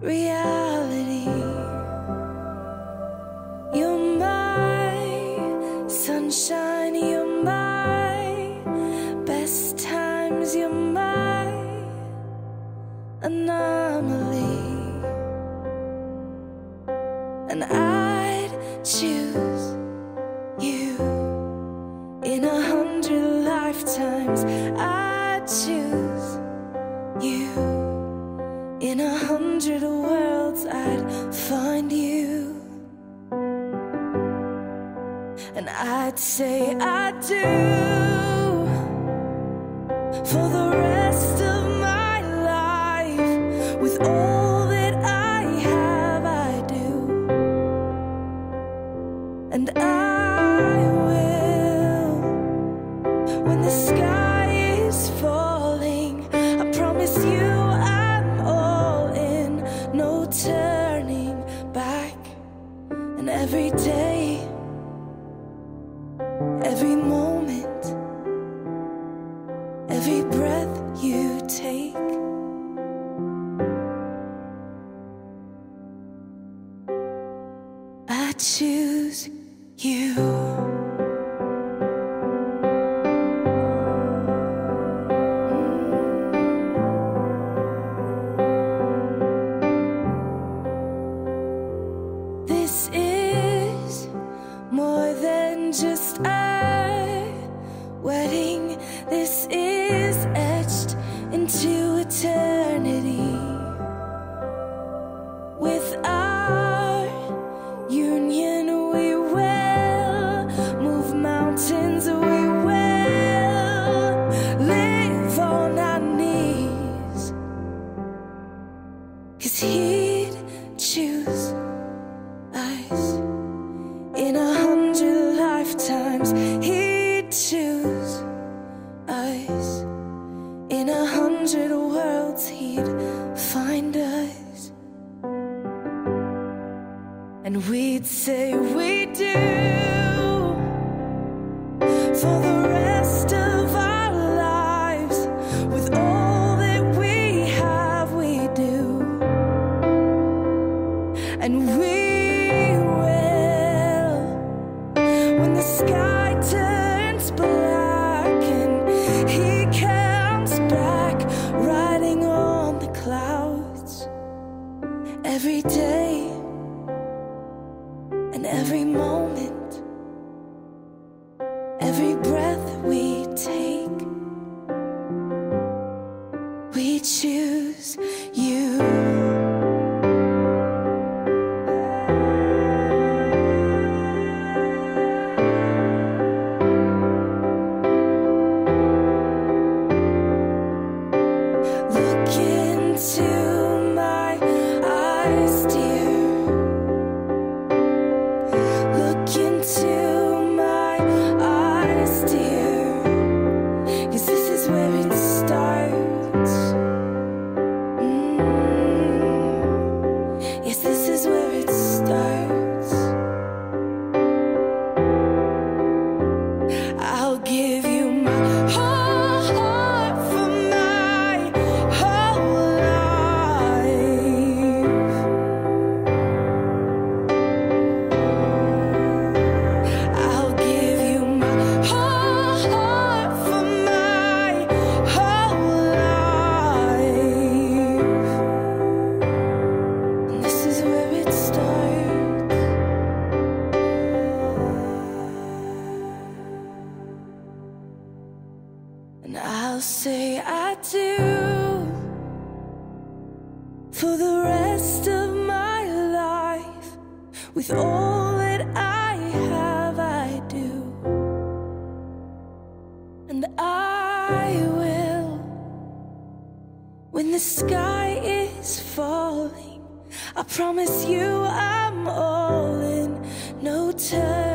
reality. You're my sunshine, you're my best times, you're my anomaly. And I'd choose you in 100 lifetimes. I'd choose you in 100 worlds. I'd find you, and I'd say I do for the rest of my life. With all that I have, I do. And I will, when the sky is falling, I promise you I'm all in, no turning back. And every day, every moment, every breath you take, I choose you. This is more than just a wedding. This is etched into eternity. With our union, we will move mountains. We will live on our knees, 'cause he'd choose us in 100 lifetimes. He'd choose us in 100 worlds. He'd find us, and we'd say we do for the rest of our lives. With all that we have, we do. And we will, when the sky turns black and he comes back riding on the clouds, every day and every moment, every breath we take, we choose you. Look into my eyes, dear. Look into my eyes, dear. 'Cause this is where it starts. Yes, this is where it starts. I'll give you my whole heart for my whole life. I'll give you my whole heart for my whole life. And this is where it starts. And I'll say I do for the rest of my life. With all that I have, I do. And I will, when the sky is falling, I promise you I'm all in, no turning